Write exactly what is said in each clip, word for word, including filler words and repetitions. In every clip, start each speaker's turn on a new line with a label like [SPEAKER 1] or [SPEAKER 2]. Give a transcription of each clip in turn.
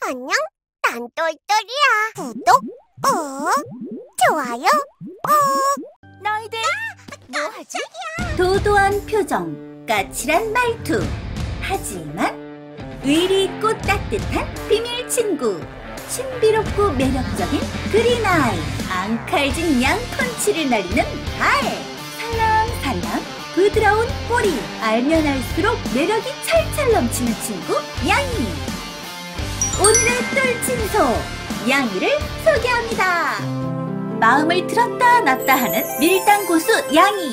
[SPEAKER 1] 안녕, 난 똘똘이야. 구독, 꾹, 좋아요, 꾹.
[SPEAKER 2] 너희들 뭐하지?
[SPEAKER 3] 도도한 표정, 까칠한 말투. 하지만 의리 있고 따뜻한 비밀 친구. 신비롭고 매력적인 그린 아이. 앙칼진 양 펀치를 날리는 발. 살랑살랑 부드러운 꼬리. 알면 알수록 매력이 찰찰 넘치는 친구 양이. 오늘의 똘친소 양이를 소개합니다. 마음을 들었다 놨다 하는 밀당 고수 양이.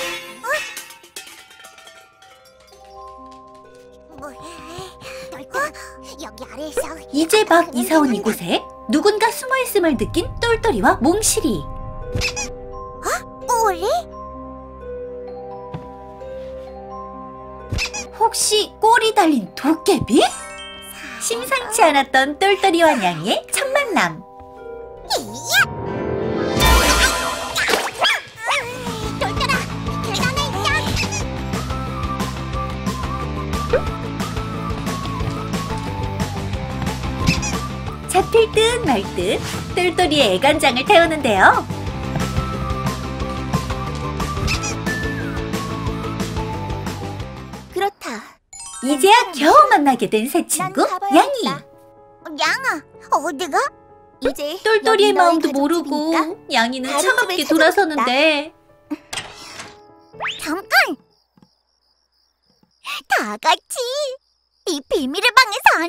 [SPEAKER 1] 여기 아래에서
[SPEAKER 3] 이제 막 이사 온 이곳에 누군가 숨어있음을 느낀 똘똘이와 몽실이.
[SPEAKER 1] 우리?
[SPEAKER 3] 혹시 꼬리 달린 도깨비? 심상치 않았던 똘똘이와 양이의 첫 만남.
[SPEAKER 1] 똘똘아, 계단에 있자.
[SPEAKER 3] 잡힐 듯 말 듯 똘똘이의 애간장을 태우는데요.
[SPEAKER 2] 그렇다.
[SPEAKER 3] 이제야 겨우 만나게 된 새 친구 양이.
[SPEAKER 1] 양아, 어디가?
[SPEAKER 2] 이제
[SPEAKER 3] 똘똘이의
[SPEAKER 2] 여기 너희
[SPEAKER 3] 마음도
[SPEAKER 2] 가족
[SPEAKER 3] 모르고
[SPEAKER 2] 집이니까
[SPEAKER 3] 양이는
[SPEAKER 2] 다른
[SPEAKER 3] 차갑게
[SPEAKER 2] 집을
[SPEAKER 3] 돌아서는데.
[SPEAKER 1] 잠깐! 다 같이 이 비밀의 방에서 하는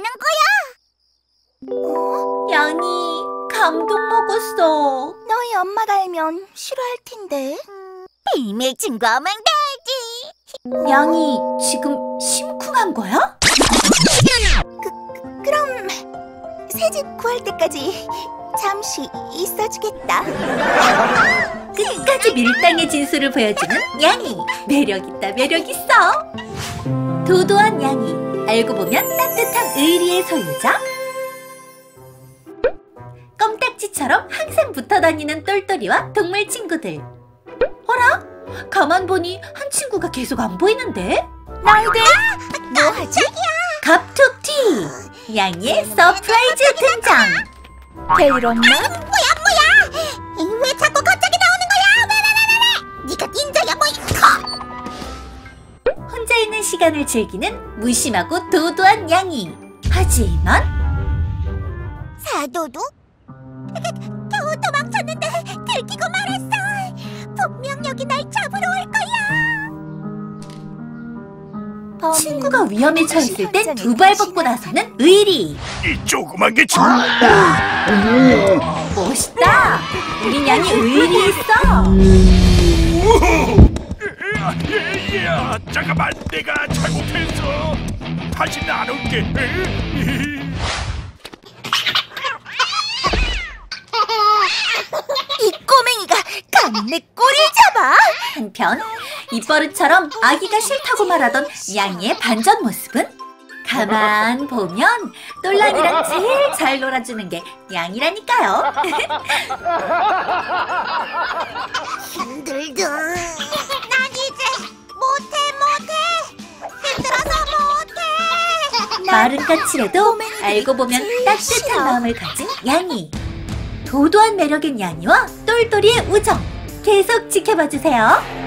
[SPEAKER 1] 거야!
[SPEAKER 3] 양이 감동 먹었어.
[SPEAKER 2] 너희 엄마가 알면 싫어할 텐데.
[SPEAKER 1] 비밀 친구하면 되지!
[SPEAKER 3] 양이 지금 심쿵한 거야?
[SPEAKER 2] 그럼 새 집 구할 때까지 잠시 있어주겠다.
[SPEAKER 3] 끝까지 밀당의 진수를 보여주는 양이. 매력있다 매력있어. 도도한 양이, 알고 보면 따뜻한 의리의 소유자. 껌딱지처럼 항상 붙어다니는 똘똘이와 동물 친구들. 어라? 가만 보니 한 친구가 계속 안 보이는데?
[SPEAKER 2] 너희들 뭐하지?
[SPEAKER 3] 갑툭튀! 양이의 서프라이즈 등장!
[SPEAKER 2] 별일 없나?
[SPEAKER 1] 뭐야 뭐야! 왜 자꾸 갑자기 나오는 거야! 왜왜왜왜! 네가 닌자야 뭐 이거!
[SPEAKER 3] 혼자 있는 시간을 즐기는 무심하고 도도한 양이. 하지만
[SPEAKER 1] 사도도? 겨우 도망쳤는데 들키고 말았어! 분명 여기 날 잡으러 올 거야!
[SPEAKER 3] 친구가 위험에 처했을 땐 두 발 벗고 나서는 의리.
[SPEAKER 4] 이 조그만 게 참.
[SPEAKER 3] 멋있다. 우리 양이 의리 있어.
[SPEAKER 4] 야, 잠깐만, 내가 잘못했어. 다시 안 올게.
[SPEAKER 2] 이 꼬맹이가 감히 내 꼬리를 잡아!
[SPEAKER 3] 한편 입버릇처럼 아기가 싫다고 말하던 양이의 반전 모습은? 가만 보면 똘랑이랑 제일 잘 놀아주는 게 양이라니까요.
[SPEAKER 1] 힘들다. 난 이제 못해 못해. 힘들어서 못해.
[SPEAKER 3] 말은 까칠해도 알고 보면 따뜻한 마음을 가진 양이. 도도한 매력인 양이와 똘똘이의 우정 계속 지켜봐주세요.